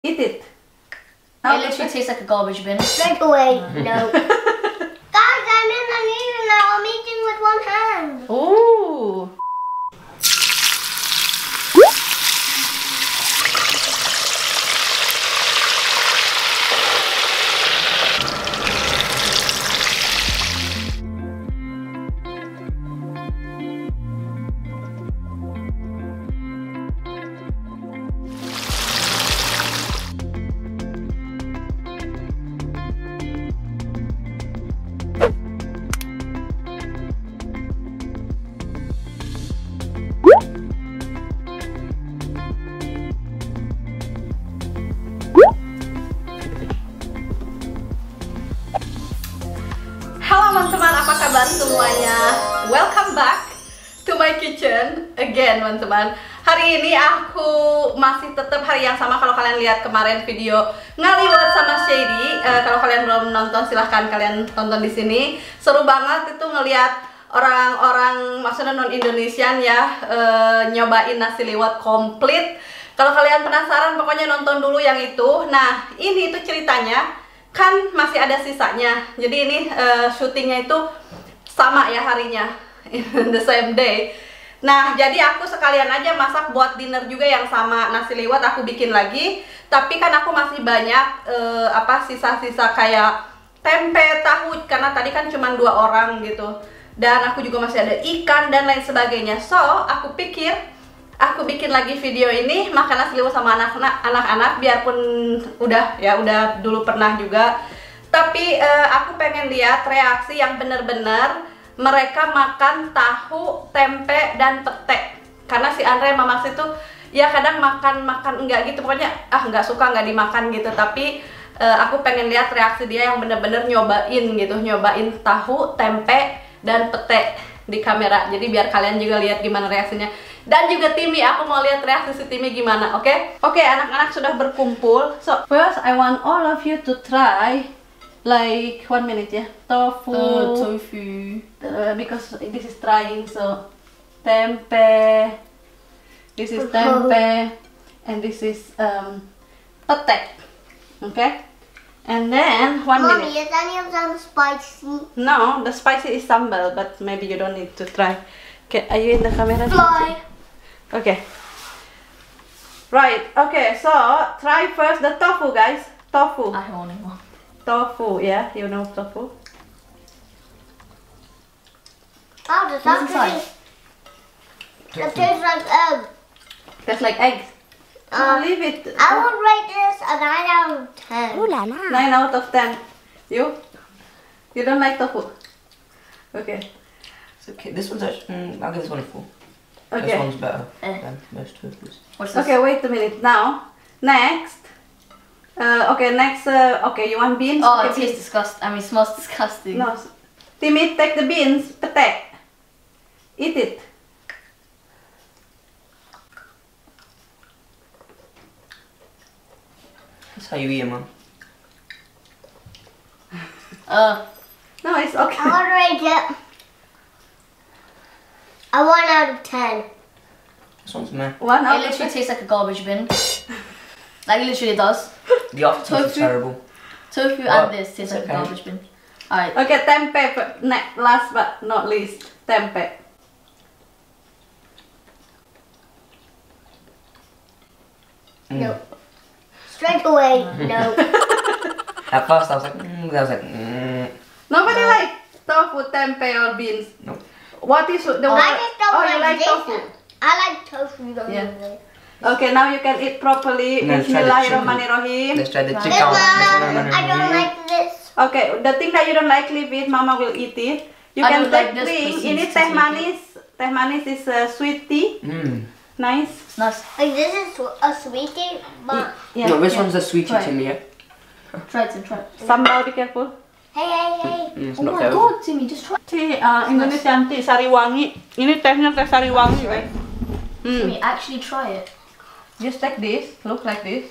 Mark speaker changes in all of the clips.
Speaker 1: Eat it.
Speaker 2: It literally tastes like a garbage bin.
Speaker 3: Straight away, no. Guys, I'm in the meeting now. I'm eating with one hand.
Speaker 1: Ooh. Halo teman-teman, apa kabar semuanya? Welcome back to my kitchen again teman-teman. Hari ini aku masih tetap hari yang sama. Kalau kalian lihat kemarin video ngaliwat sama Shady, kalau kalian belum nonton silahkan kalian tonton di sini. Seru banget itu ngelihat orang-orang, maksudnya non Indonesian ya, nyobain nasi liwet komplit. Kalau kalian penasaran pokoknya nonton dulu yang itu. Nah ini itu ceritanya. Kan masih ada sisanya, jadi ini syutingnya itu sama ya harinya, the same day. Nah jadi aku sekalian aja masak buat dinner juga yang sama, nasi liwet aku bikin lagi. Tapi kan aku masih banyak sisa-sisa kayak tempe, tahu, karena tadi kan cuma 2 orang gitu. Dan aku juga masih ada ikan dan lain sebagainya. So aku pikir aku bikin lagi video ini makan nasi liwet sama anak-anak, biarpun udah dulu pernah juga. Tapi aku pengen lihat reaksi yang bener-bener mereka makan tahu, tempe, dan pete. Karena si Andre Mamax itu ya kadang makan enggak gitu, pokoknya enggak suka, enggak dimakan gitu. Tapi aku pengen lihat reaksi dia yang bener-bener nyobain gitu, nyobain tahu, tempe, dan pete di kamera. Jadi biar kalian juga lihat gimana reaksinya. Dan juga Timmy, aku mau lihat reaksi si Timmy gimana, oke? Oke, anak-anak sudah berkumpul. So, first I want all of you to try like 1 minute ya. Tofu. Because this is trying, so tempe. This is tempe. And this is pete. Okay? And then 1 minute.
Speaker 3: Mommy, is any of them spicy?
Speaker 1: No, the spicy is sambal, but maybe you don't need to try. Okay, are you in the camera?
Speaker 3: Fly.
Speaker 1: Okay. Right, okay, so try first the tofu, guys. Tofu.
Speaker 2: I don't want one.
Speaker 1: Tofu, yeah, you know tofu.
Speaker 3: Oh, does
Speaker 2: What's inside?
Speaker 3: It tastes like egg.
Speaker 1: Tastes like eggs. Leave it.
Speaker 3: I would rate this a 9 out of 10. Ooh la la.
Speaker 1: 9 out of 10. You? You don't like tofu? Okay.
Speaker 4: It's okay. This one's actually. I'll give this one a 4.
Speaker 1: Okay.
Speaker 4: This one's better than most tofus.
Speaker 2: What's this?
Speaker 1: Okay, wait a minute. Now, next. Okay, you want beans?
Speaker 2: Oh,
Speaker 1: Okay,
Speaker 2: it tastes disgusting. I mean, it smells disgusting.
Speaker 1: No. Timmy, take the beans. Pete. Eat it.
Speaker 4: That's how you eat 'em, man.
Speaker 1: No, it's okay.
Speaker 3: I would rate it a 1 out of 10.
Speaker 4: This one's meh.
Speaker 1: 1
Speaker 2: It
Speaker 1: out of
Speaker 2: literally
Speaker 1: 10.
Speaker 2: tastes like a garbage bin. Like, it literally does.
Speaker 4: The aftertaste is
Speaker 2: Tofu.
Speaker 4: terrible.
Speaker 2: Tofu
Speaker 4: Well,
Speaker 2: and this taste
Speaker 4: it's
Speaker 2: like a
Speaker 4: okay.
Speaker 2: garbage bin. Alright.
Speaker 1: Okay, tempe. Last but not least, tempe.
Speaker 3: No. Straight away, no.
Speaker 4: At first I was like,
Speaker 1: Nobody like tofu, tempe, or beans.
Speaker 4: No.
Speaker 1: What is the
Speaker 3: I
Speaker 1: one?
Speaker 3: just don't
Speaker 1: Oh, you like
Speaker 3: this.
Speaker 1: tofu?
Speaker 3: I like tofu though.
Speaker 1: Yeah. Okay, now you can eat properly.
Speaker 4: Let's try the
Speaker 1: Bismillahirrahmanirrahim.
Speaker 4: Let's try the
Speaker 3: This
Speaker 4: chicken.
Speaker 3: one, I don't like this.
Speaker 1: Okay, the thing that you don't like, leave it. Mama will eat it. You
Speaker 2: I
Speaker 1: can
Speaker 2: don't like
Speaker 1: take
Speaker 2: this
Speaker 1: drink.
Speaker 2: because
Speaker 1: Ini
Speaker 2: it's
Speaker 1: teh
Speaker 2: too
Speaker 1: manis. Teh manis is sweet tea. Nice.
Speaker 2: It's nice.
Speaker 3: Like this is a sweetie, but
Speaker 1: Yeah.
Speaker 4: No, this
Speaker 1: yeah.
Speaker 4: one's a sweetie
Speaker 2: Try.
Speaker 4: to me, yeah?
Speaker 2: Try it, try it.
Speaker 1: Sambal, be careful.
Speaker 3: hey.
Speaker 4: It's
Speaker 2: Oh
Speaker 4: not
Speaker 2: my
Speaker 4: terrible.
Speaker 2: god, Timmy, just try it.
Speaker 1: Tea, Indonesian tea, sariwangi. Ini tehnya teh sariwangi, guys.
Speaker 2: Timmy, actually try it.
Speaker 1: Just take this. Look like this.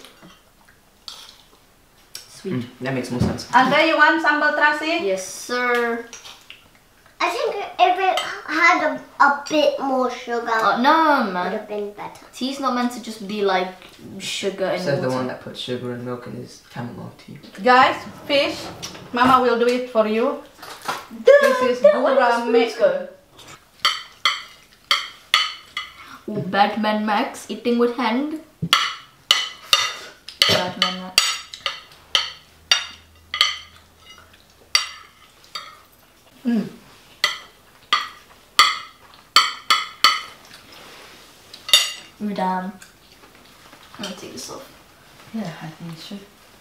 Speaker 2: Sweet.
Speaker 4: That makes more sense.
Speaker 1: Andre, you want sambal terasi?
Speaker 2: Yes, sir.
Speaker 3: I think if it, had a bit more sugar,
Speaker 2: Oh, no,
Speaker 3: would
Speaker 2: man.
Speaker 3: have been better.
Speaker 2: Tea's not meant to just be like sugar and
Speaker 4: Says the
Speaker 2: water.
Speaker 4: one that puts sugar and milk in his chamomile tea.
Speaker 1: Guys, fish. Mama will do it for you. This is gurame.
Speaker 2: Ooh, Batman Max eating with hand. Batman Max. Damn. I'm gonna take this off.
Speaker 4: Yeah, I think so.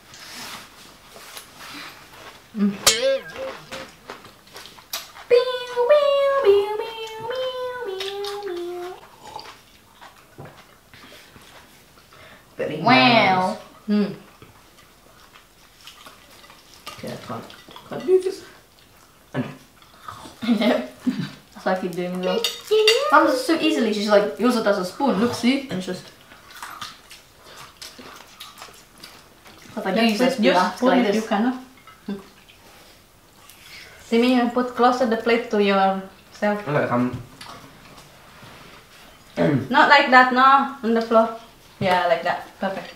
Speaker 4: Very
Speaker 2: Wow.
Speaker 1: Hmm.
Speaker 4: Okay, I can't do this.
Speaker 2: That's why I keep doing it. Mom does it so easily. She's like, use it as a spoon. Look, see? And it's just. If I do use a spoon, I have to go like
Speaker 1: You
Speaker 2: this.
Speaker 1: cannot. Simi, you put closer the plate to yourself.
Speaker 4: Look,
Speaker 1: Not like that, no, on the floor. Yeah, like that. Perfect.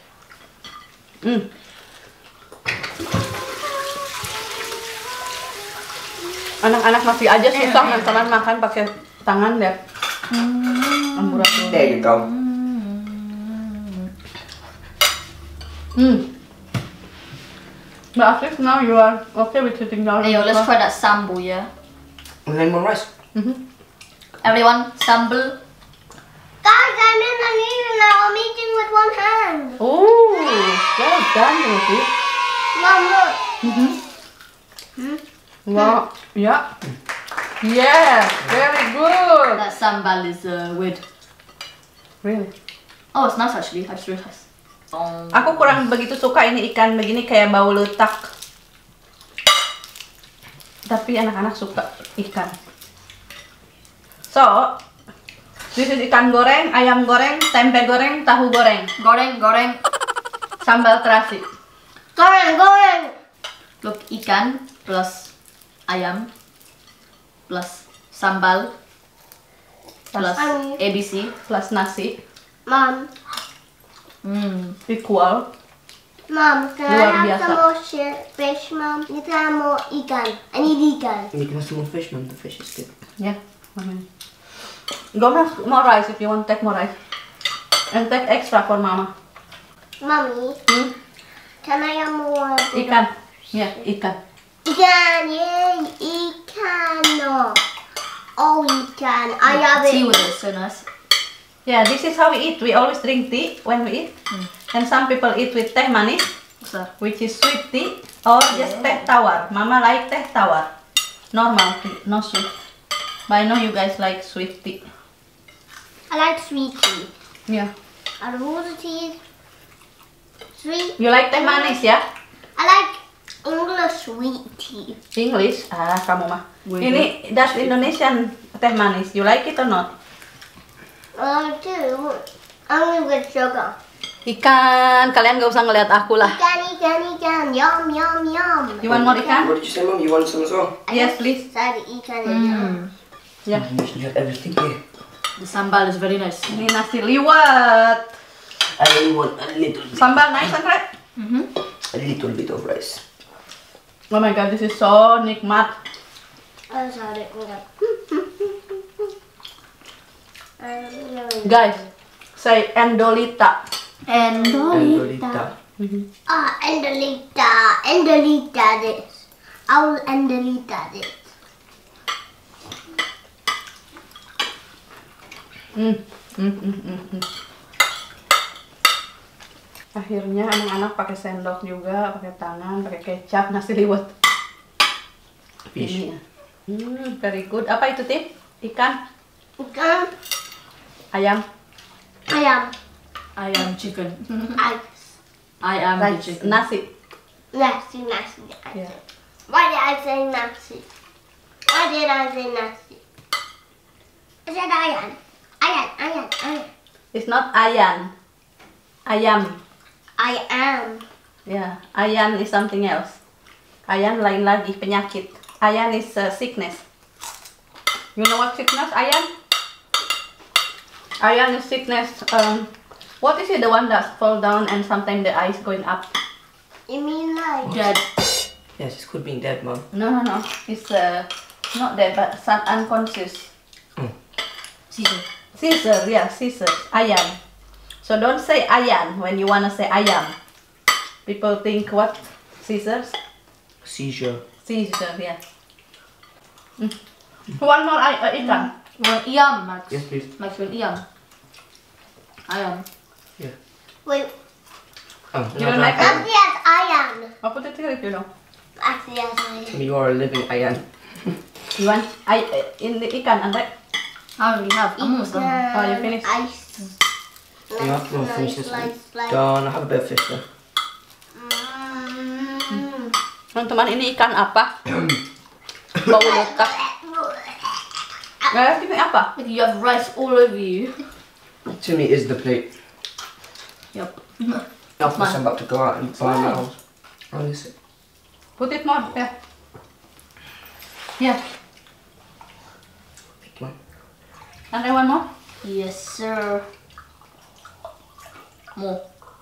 Speaker 1: Anak-anak masih aja susah teman makan pakai tangan deh. Amburadul.
Speaker 4: there you go.
Speaker 1: But at least now you are okay with sitting down.
Speaker 2: Hey, yo, let's try that sambu, yeah?
Speaker 4: And then more rice.
Speaker 2: Everyone, sambu.
Speaker 3: Guys, I'm in the kitchen now. I'm eating with one hand.
Speaker 1: Oh, well done, Timothy.
Speaker 3: Mom, look.
Speaker 1: Wow, yeah. Yes, very good.
Speaker 2: That sambal is weird.
Speaker 1: Really?
Speaker 2: Oh, it's nice actually. I just realized.
Speaker 1: Aku kurang begitu suka ini ikan begini kayak bau letak. Tapi anak-anak suka ikan. So, this is ikan goreng, ayam goreng, tempe goreng, tahu goreng,
Speaker 2: Goreng.
Speaker 1: sambal terasi.
Speaker 3: Going.
Speaker 2: Look, ikan plus ayam plus sambal plus ABC.
Speaker 1: Plus nasi
Speaker 3: Mom,
Speaker 1: equal.
Speaker 3: Mom, can I
Speaker 1: Luar
Speaker 3: have
Speaker 1: biasa.
Speaker 3: some more fish, Mom? You can have more ikan. I need ikan.
Speaker 4: You can have some more fish, man. The fish is good.
Speaker 1: Yeah. Go make more rice if you want. Take more rice and take extra for mama.
Speaker 3: Mommy, can I have more?
Speaker 1: Ikan. Yeah, ikan.
Speaker 3: Ikan, yay, ikan. No. Oh, ikan. I have
Speaker 2: Tea
Speaker 3: it.
Speaker 2: with it, so nice.
Speaker 1: Yeah, this is how we eat. We always drink tea when we eat. And some people eat with teh manis,
Speaker 2: What's that?
Speaker 1: which is sweet tea, or just teh tawar. Mama like teh tawar. Normal tea, no sweet. But I know you guys like sweet tea.
Speaker 3: I like sweet tea.
Speaker 1: Yeah.
Speaker 3: Out of all the teas, sweet.
Speaker 1: You like teh manis, ya?
Speaker 3: I like English sweet tea.
Speaker 1: English? Ah, kamu mah.
Speaker 2: Wait,
Speaker 1: Ini that's Indonesian teh manis. You like it or not?
Speaker 3: I do. Only with sugar.
Speaker 1: Ikan, kalian gak usah ngeliat aku lah.
Speaker 3: Ikan. Yum, yum, yum.
Speaker 1: You want more ikan?
Speaker 4: What did you say, Mum? You want some as well?
Speaker 1: Yes, please.
Speaker 3: Said ikan and yum.
Speaker 1: Yeah.
Speaker 4: You should have everything here.
Speaker 2: The sambal is very nice.
Speaker 1: Ini nasi liwet.
Speaker 4: I only want a little bit.
Speaker 1: Sambal nice and right?
Speaker 4: A little bit of rice.
Speaker 1: Oh my god, this is so nikmat.
Speaker 3: I said it.
Speaker 1: Guys, say endolita.
Speaker 4: Endolita.
Speaker 3: Endolita this. I will endolita this.
Speaker 1: Akhirnya anak-anak pakai sendok juga, pakai tangan, pakai kecap, nasi liwet.
Speaker 4: Fish.
Speaker 1: Ini ya. Very good. Apa itu, Tim? Ikan?
Speaker 3: Ikan.
Speaker 1: Ayam?
Speaker 2: I am chicken.
Speaker 3: Ice.
Speaker 2: I am the
Speaker 1: Rice?
Speaker 2: chicken.
Speaker 1: Nasi?
Speaker 3: Nasi.
Speaker 1: Yeah.
Speaker 3: Why did I say nasi? I said ayan.
Speaker 1: It's not ayan. Ayam.
Speaker 3: I am.
Speaker 1: Yeah. Ayan is something else. Ayan lain lagi, penyakit. Ayan is sickness. You know what sickness, Ayan? Ayan is sickness. What is it? The one that fall down and sometimes the eyes going up.
Speaker 3: You mean like
Speaker 2: Dead.
Speaker 4: Yes, it's called being dead, Mum.
Speaker 1: No. It's not dead, but unconscious.
Speaker 2: Caesar.
Speaker 1: Caesar, yeah, Caesar. Ayan. So don't say Ayan when you wanna say Ayam. People think what? Caesars?
Speaker 4: Seizure.
Speaker 1: Caesar, yeah. One more ikan.
Speaker 2: Well, Iam, Max.
Speaker 4: Yes, please.
Speaker 2: Max, one Iam. I am.
Speaker 3: wait,
Speaker 4: Oh,
Speaker 1: You don't like
Speaker 3: actually yes I am.
Speaker 1: I'll put it here if you know.
Speaker 3: Actually yes I am.
Speaker 4: You are a living Ayan.
Speaker 1: You want in the ikan, and right?
Speaker 2: I already have. I'm almost done.
Speaker 1: Oh, you finished?
Speaker 3: Ice.
Speaker 4: You have to finish this one.
Speaker 3: Slice.
Speaker 4: Go on, have a bit of fish there.
Speaker 1: Teman-teman, ini ikan apa? Bau letak. Ini apa?
Speaker 2: Look, you have rice all over you.
Speaker 4: Timmy is the plate.
Speaker 2: Yep.
Speaker 4: After
Speaker 2: Mine.
Speaker 4: I'm about to go out and buy
Speaker 1: mine.
Speaker 4: my house. Oh, listen.
Speaker 1: Put it more, yeah.
Speaker 2: Yeah.
Speaker 4: Big one.
Speaker 1: And then one more.
Speaker 2: Yes, sir. More.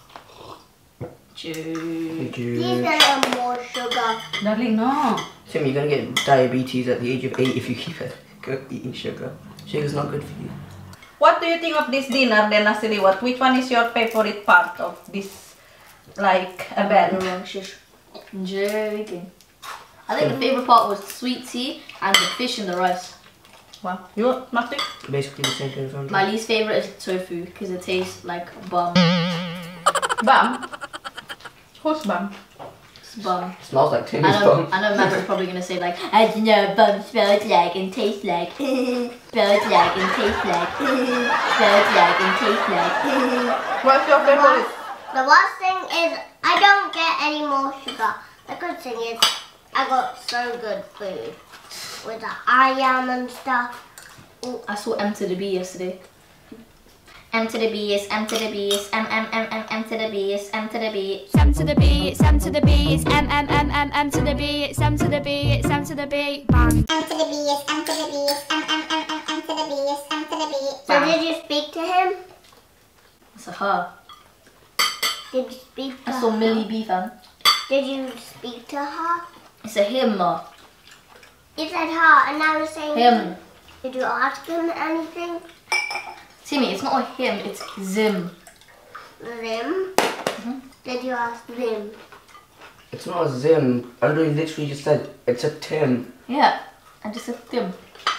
Speaker 4: Thank
Speaker 3: These
Speaker 4: you.
Speaker 3: are more sugar.
Speaker 1: Darling, no.
Speaker 4: Timmy, you're gonna get diabetes at the age of 8 if you keep eating sugar. Sugar's not good for you.
Speaker 1: What do you think of this dinner, then, Nasi Liwat? Which one is your favorite part of this, like, event?
Speaker 2: Shush. Joking. I think the favorite part was the sweet tea and the fish and the rice.
Speaker 1: Wow. You, Masti?
Speaker 4: Basically the same thing as
Speaker 2: My least favorite is tofu because it tastes like bum.
Speaker 1: Bam? Who's bam?
Speaker 2: It's bum.
Speaker 4: Smells like Timmy's bum.
Speaker 2: I know Max is probably gonna say like, I don't know, bum smells like and tastes like, smells like and tastes like, smells like and tastes like.
Speaker 1: What's your favorite?
Speaker 3: The worst thing is I don't get any more sugar. The good thing is I got so good food with the ayam and stuff.
Speaker 2: I saw M to the B yesterday. M to the B is M to the B is M to the B is M to the B.
Speaker 5: M to the B, it's M to the B, it's M to the B, it's M to the B, it's M to the B, bang.
Speaker 3: M to the B is M to the B is M to the B is M to the B. So did you speak to him?
Speaker 2: It's a her.
Speaker 3: Did you speak to
Speaker 2: I saw
Speaker 3: her?
Speaker 2: Millie B fam.
Speaker 3: Did you speak to her?
Speaker 2: It's a him.
Speaker 3: You said her and now you're saying
Speaker 2: Him.
Speaker 3: Did you ask him anything?
Speaker 2: Timmy, it's not a him, it's Zim.
Speaker 3: Them? Did you ask them?
Speaker 4: It's not a Zim. I literally just said it's a Tim.
Speaker 2: Yeah, I just said Tim.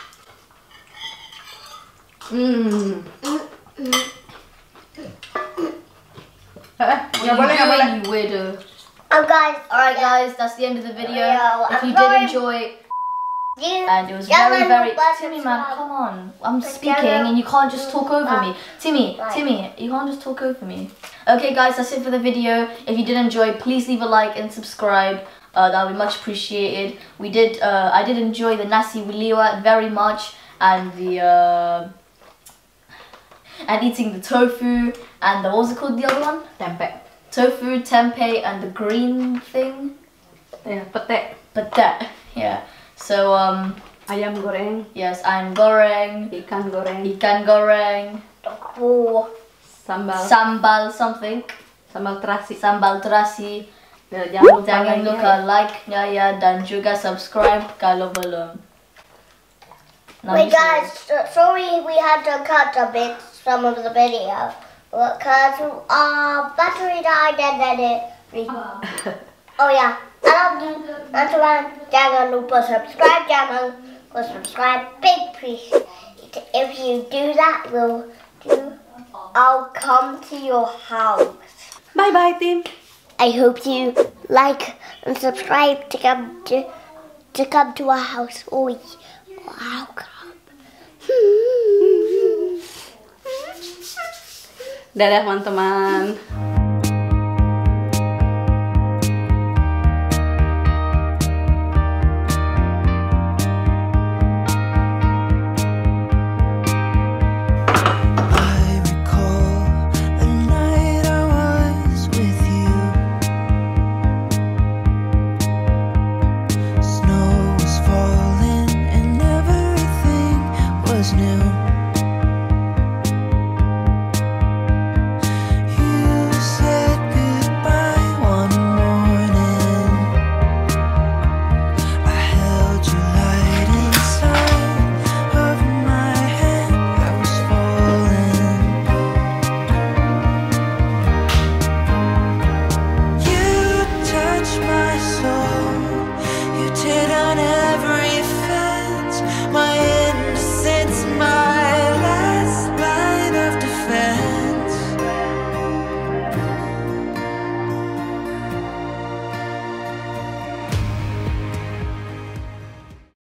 Speaker 1: Hmm.
Speaker 2: What
Speaker 1: Ya
Speaker 2: are
Speaker 1: boleh,
Speaker 2: you
Speaker 1: ya boleh.
Speaker 2: doing, you weirdo?
Speaker 3: Guys,
Speaker 2: Alright guys, that's the end of the video.
Speaker 3: Yeah,
Speaker 2: If you
Speaker 3: I'm sorry.
Speaker 2: did enjoy,
Speaker 3: you
Speaker 2: and it was
Speaker 3: Yeah,
Speaker 2: very,
Speaker 3: man,
Speaker 2: very...
Speaker 3: but
Speaker 2: Timmy
Speaker 3: it's
Speaker 2: man,
Speaker 3: fine.
Speaker 2: come on. I'm
Speaker 3: But
Speaker 2: speaking
Speaker 3: yeah,
Speaker 2: and you can't just talk over me. Timmy,
Speaker 3: Right.
Speaker 2: Timmy, you can't just talk over me. Okay guys, that's it for the video. If you did enjoy, please leave a like and subscribe. That would be much appreciated. I did enjoy the nasi liwat very much, and the and eating the tofu and the, what was it called, the other one?
Speaker 1: Tempe.
Speaker 2: Tofu, tempeh, and the green thing.
Speaker 1: Ya, pete.
Speaker 2: Pete. Yeah. So
Speaker 1: Ayam goreng,
Speaker 2: yes, I'm goreng,
Speaker 1: ikan goreng,
Speaker 2: ikan goreng,
Speaker 1: sambal,
Speaker 2: sambal something,
Speaker 1: sambal terasi.
Speaker 2: sambal terasi.
Speaker 1: Jangan lupa
Speaker 2: Jangan
Speaker 1: like-nya
Speaker 2: lupa like-nya ya dan juga subscribe kalau belum. Now
Speaker 3: Wait
Speaker 2: you say
Speaker 3: guys, sorry we had to cut a bit some of the video because our battery died and then it Oh yeah, I love you. Teman-teman, jangan lupa subscribe, jangan lupa subscribe. Big appreciate. If you do that, I'll come to your house.
Speaker 1: Bye bye, team.
Speaker 3: I hope you like and subscribe to come to our house. Oh, welcome.
Speaker 1: Dadah teman-teman.